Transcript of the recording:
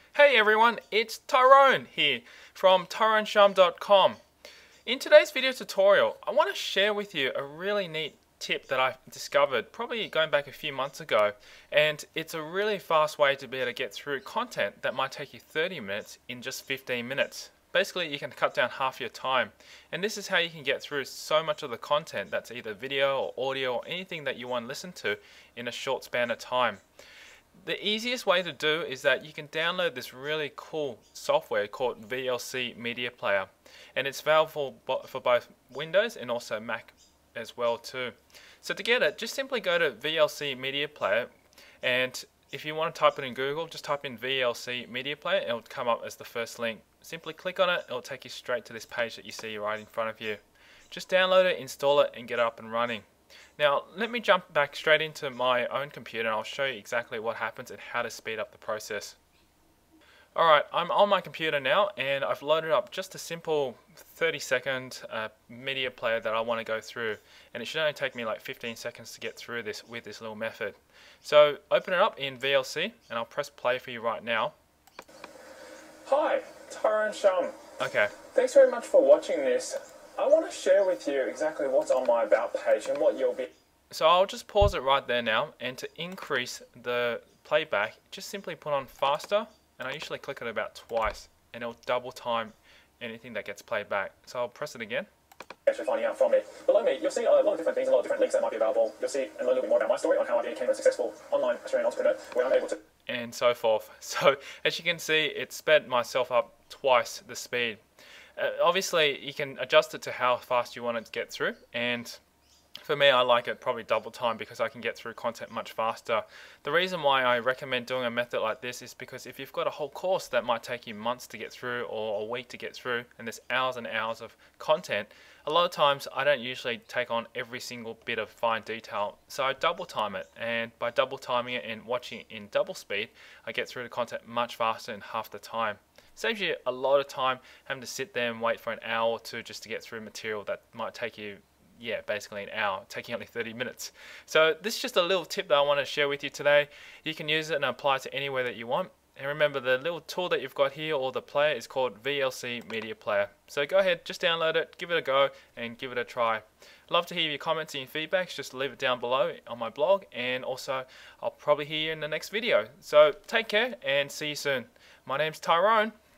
Hey everyone, it's Tyrone here from tyroneshum.com. In today's video tutorial, I want to share with you a really neat tip that I discovered probably going back a few months ago, and it's a really fast way to be able to get through content that might take you 30 minutes in just 15 minutes. Basically, you can cut down half your time, and this is how you can get through so much of the content that's either video or audio or anything that you want to listen to in a short span of time. The easiest way to do is that you can download this really cool software called VLC Media Player, and it's available for both Windows and also Mac as well too. So to get it, just simply go to VLC Media Player, and if you want to type it in Google, just type in VLC Media Player and it'll come up as the first link. Simply click on it, it'll take you straight to this page that you see right in front of you. Just download it, install it and get it up and running. Now let me jump back straight into my own computer and I'll show you exactly what happens and how to speed up the process. Alright, I'm on my computer now and I've loaded up just a simple 30-second media player that I want to go through, and it should only take me like 15 seconds to get through this with this little method. So open it up in VLC and I'll press play for you right now. Hi, Tyrone Shum. Okay. Thanks very much for watching this. I want to share with you exactly what's on my About page and what you'll be... So I'll just pause it right there now, and to increase the playback, just simply put on faster, and I usually click it about twice, and it'll double time anything that gets played back. So I'll press it again. Actually finding out from me. Below me, you'll see a lot of different things, a lot of different links that might be available. You'll see and learn a little bit more about my story on how I became a successful online Australian entrepreneur, where I'm able to... And so forth. So as you can see, it sped myself up twice the speed. Obviously, you can adjust it to how fast you want it to get through, and for me, I like it probably double time because I can get through content much faster. The reason why I recommend doing a method like this is because if you've got a whole course that might take you months to get through or a week to get through, and there's hours and hours of content, a lot of times I don't usually take on every single bit of fine detail, so I double time it, and by double timing it and watching it in double speed, I get through the content much faster in half the time. Saves you a lot of time having to sit there and wait for an hour or two just to get through material that might take you, basically an hour, taking only 30 minutes. So this is just a little tip that I want to share with you today. You can use it and apply it to anywhere that you want. And remember, the little tool that you've got here, or the player, is called VLC Media Player. So go ahead, just download it, give it a go, and give it a try. Love to hear your comments and your feedbacks. Just leave it down below on my blog, and also I'll probably hear you in the next video. So take care and see you soon. My name's Tyrone.